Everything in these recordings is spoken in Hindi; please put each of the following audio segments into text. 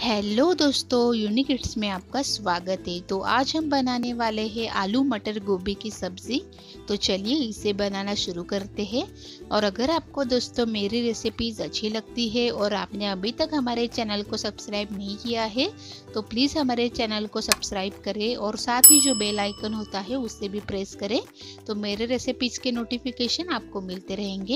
हेलो दोस्तों, यूनिक इट्स में आपका स्वागत है। तो आज हम बनाने वाले हैं आलू मटर गोभी की सब्ज़ी। तो चलिए इसे बनाना शुरू करते हैं। और अगर आपको दोस्तों मेरी रेसिपीज़ अच्छी लगती है और आपने अभी तक हमारे चैनल को सब्सक्राइब नहीं किया है तो प्लीज़ हमारे चैनल को सब्सक्राइब करें और साथ ही जो बेल आइकन होता है उसे भी प्रेस करें, तो मेरे रेसिपीज़ के नोटिफिकेशन आपको मिलते रहेंगे।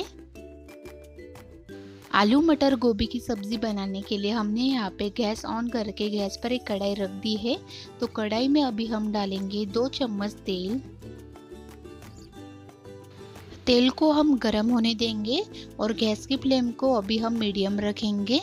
आलू मटर गोभी की सब्ज़ी बनाने के लिए हमने यहाँ पे गैस ऑन करके गैस पर एक कढ़ाई रख दी है। तो कढ़ाई में अभी हम डालेंगे 2 चम्मच तेल। तेल को हम गरम होने देंगे और गैस की फ्लेम को अभी हम मीडियम रखेंगे।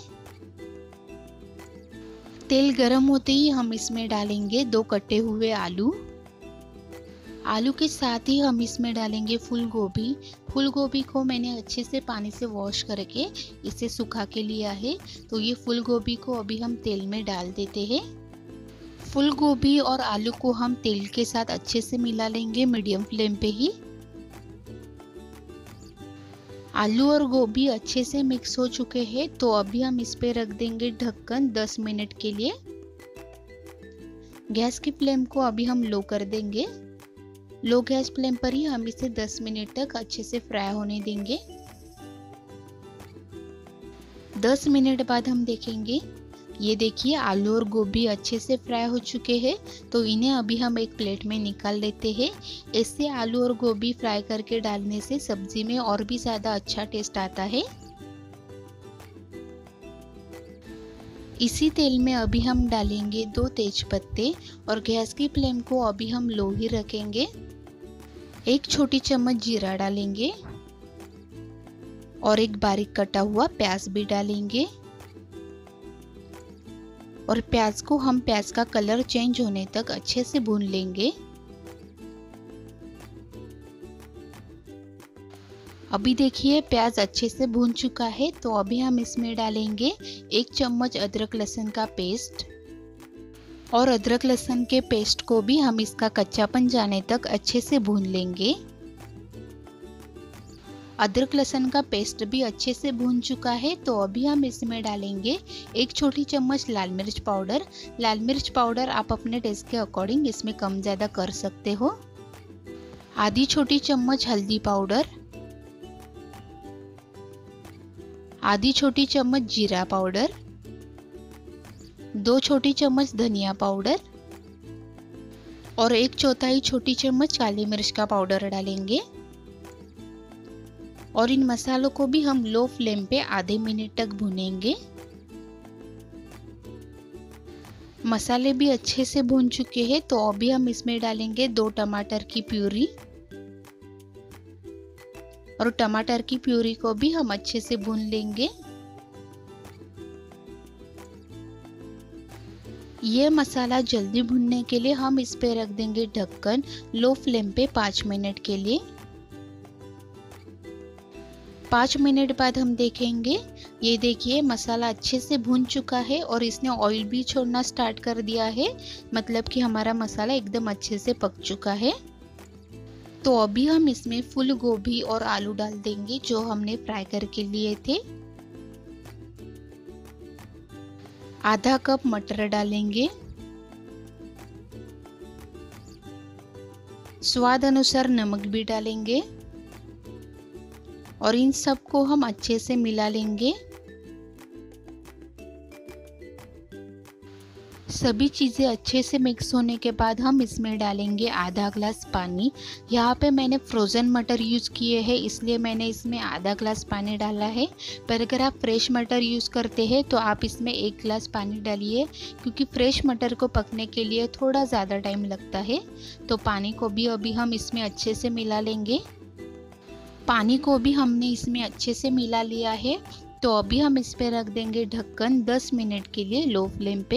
तेल गरम होते ही हम इसमें डालेंगे 2 कटे हुए आलू। आलू के साथ ही हम इसमें डालेंगे फूल गोभी। फूल गोभी को मैंने अच्छे से पानी से वॉश करके इसे सुखा के लिया है। तो ये फूल गोभी को अभी हम तेल में डाल देते हैं। फूल गोभी और आलू को हम तेल के साथ अच्छे से मिला लेंगे मीडियम फ्लेम पे ही। आलू और गोभी अच्छे से मिक्स हो चुके हैं तो अभी हम इस पे रख देंगे ढक्कन 10 मिनट के लिए। गैस की फ्लेम को अभी हम लो कर देंगे। लो गैस फ्लेम पर ही हम इसे 10 मिनट तक अच्छे से फ्राई होने देंगे। 10 मिनट बाद हम देखेंगे, ये देखिए आलू और गोभी अच्छे से फ्राई हो चुके हैं। तो इन्हें अभी हम एक प्लेट में निकाल लेते हैं। इससे आलू और गोभी फ्राई करके डालने से सब्जी में और भी ज़्यादा अच्छा टेस्ट आता है। इसी तेल में अभी हम डालेंगे 2 तेज पत्ते और गैस की फ्लेम को अभी हम लो ही रखेंगे। 1 छोटी चम्मच जीरा डालेंगे और एक बारीक कटा हुआ प्याज भी डालेंगे। और प्याज को हम प्याज का कलर चेंज होने तक अच्छे से भून लेंगे। अभी देखिए प्याज अच्छे से भून चुका है। तो अभी हम इसमें डालेंगे 1 चम्मच अदरक लहसुन का पेस्ट। और अदरक लहसुन के पेस्ट को भी हम इसका कच्चापन जाने तक अच्छे से भून लेंगे। अदरक लहसुन का पेस्ट भी अच्छे से भून चुका है। तो अभी हम इसमें डालेंगे 1 छोटी चम्मच लाल मिर्च पाउडर। लाल मिर्च पाउडर आप अपने टेस्ट के अकॉर्डिंग इसमें कम ज़्यादा कर सकते हो। आधी छोटी चम्मच हल्दी पाउडर, आधी छोटी चम्मच जीरा पाउडर, 2 छोटी चम्मच धनिया पाउडर और 1/4 छोटी चम्मच काली मिर्च का पाउडर डालेंगे। और इन मसालों को भी हम लो फ्लेम पे आधे मिनट तक भूनेंगे। मसाले भी अच्छे से भून चुके हैं। तो अभी हम इसमें डालेंगे 2 टमाटर की प्यूरी। और टमाटर की प्यूरी को भी हम अच्छे से भून लेंगे। ये मसाला जल्दी भुनने के लिए हम इस पे रख देंगे ढक्कन लो फ्लेम पे 5 मिनट के लिए। 5 मिनट बाद हम देखेंगे, ये देखिए मसाला अच्छे से भुन चुका है और इसने ऑयल भी छोड़ना स्टार्ट कर दिया है। मतलब कि हमारा मसाला एकदम अच्छे से पक चुका है। तो अभी हम इसमें फूल गोभी और आलू डाल देंगे जो हमने फ्राई करके लिए थे। आधा कप मटर डालेंगे। स्वाद अनुसार नमक भी डालेंगे और इन सबको हम अच्छे से मिला लेंगे। सभी चीज़ें अच्छे से मिक्स होने के बाद हम इसमें डालेंगे आधा ग्लास पानी। यहाँ पे मैंने फ्रोज़न मटर यूज़ किए हैं इसलिए मैंने इसमें आधा ग्लास पानी डाला है। पर अगर आप फ्रेश मटर यूज़ करते हैं तो आप इसमें 1 ग्लास पानी डालिए, क्योंकि फ्रेश मटर को पकने के लिए थोड़ा ज़्यादा टाइम लगता है। तो पानी को भी अभी हम इसमें अच्छे से मिला लेंगे। पानी को भी हमने इसमें अच्छे से मिला लिया है। तो अभी हम इस पे रख देंगे ढक्कन 10 मिनट के लिए लो फ्लेम पे।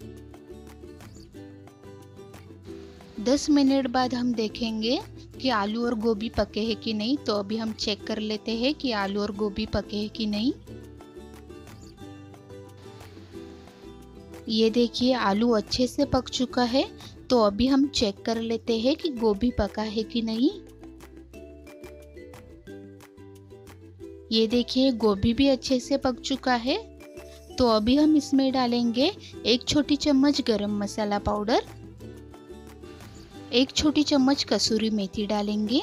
10 मिनट बाद हम देखेंगे कि आलू और गोभी पके हैं कि नहीं। तो अभी हम चेक कर लेते हैं कि आलू और गोभी पके हैं कि नहीं। ये देखिए आलू अच्छे से पक चुका है। तो अभी हम चेक कर लेते हैं कि गोभी पका है कि नहीं। ये देखिए गोभी भी अच्छे से पक चुका है। तो अभी हम इसमें डालेंगे 1 छोटी चम्मच गरम मसाला पाउडर, 1 छोटी चम्मच कसूरी मेथी डालेंगे,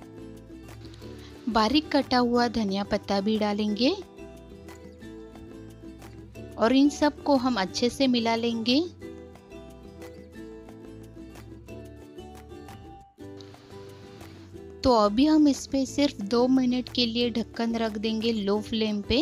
बारीक कटा हुआ धनिया पत्ता भी डालेंगे और इन सब को हम अच्छे से मिला लेंगे। तो अभी हम इस पे सिर्फ 2 मिनट के लिए ढक्कन रख देंगे लो फ्लेम पे।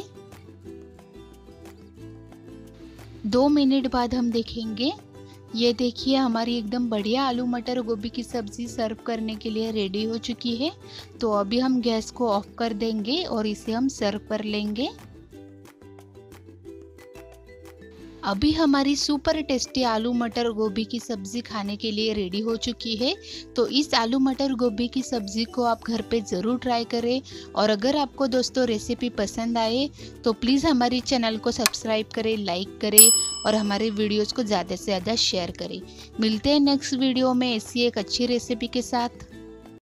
2 मिनट बाद हम देखेंगे, ये देखिए हमारी एकदम बढ़िया आलू मटर गोभी की सब्ज़ी सर्व करने के लिए रेडी हो चुकी है। तो अभी हम गैस को ऑफ कर देंगे और इसे हम सर्व कर लेंगे। अभी हमारी सुपर टेस्टी आलू मटर गोभी की सब्ज़ी खाने के लिए रेडी हो चुकी है। तो इस आलू मटर गोभी की सब्ज़ी को आप घर पे ज़रूर ट्राई करें और अगर आपको दोस्तों रेसिपी पसंद आए तो प्लीज़ हमारी चैनल को सब्सक्राइब करें, लाइक करें और हमारे वीडियोज़ को ज़्यादा से ज़्यादा शेयर करें। मिलते हैं नेक्स्ट वीडियो में ऐसी एक अच्छी रेसिपी के साथ।